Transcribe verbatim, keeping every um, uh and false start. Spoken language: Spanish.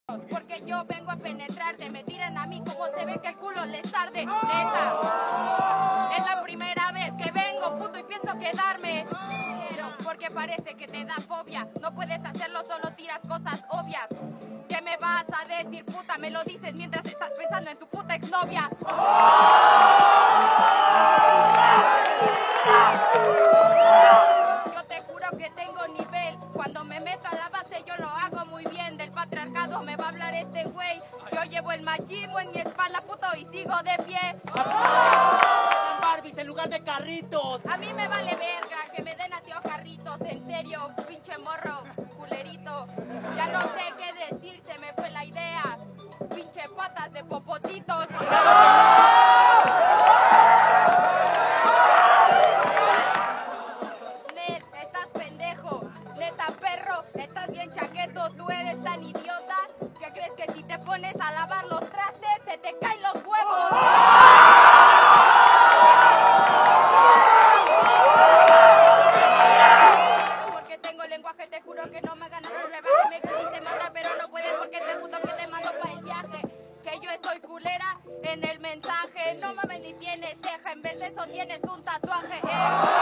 Porque yo vengo a penetrarte, me tiran a mí como se ve que el culo les arde. Neta, es la primera vez que vengo, puto, y pienso quedarme. Pero porque parece que te da fobia, no puedes hacerlo, solo tiras cosas obvias. ¿Qué me vas a decir, puta? Me lo dices mientras estás pensando en tu puta exnovia. Yo te juro que tengo nivel. Cuando me meto a la base yo lo hago muy bien. Del patriarcado me va a hablar este güey. Yo llevo el machismo en mi espalda, puto, y sigo de pie. Barbies en lugar de carritos. A mí me vale verga que me den así carritos. En serio, pinche morro, culerito. Ya no sé qué decir, se me fue la idea. Pinche patas de popotitos. Net, estás pendejo. Neta, perro, estás bien chaqueto. Tú eres tan idiota que crees que si te pones a lavar los trastes se te caen los huevos. Porque tengo lenguaje, te juro que no me ganas el rebaje. Me quisiste matar, pero no puedes porque te juro que te mando para el viaje. Que yo estoy culera en el mensaje. No mames ni tienes ceja, en vez de eso tienes un tatuaje. Eh.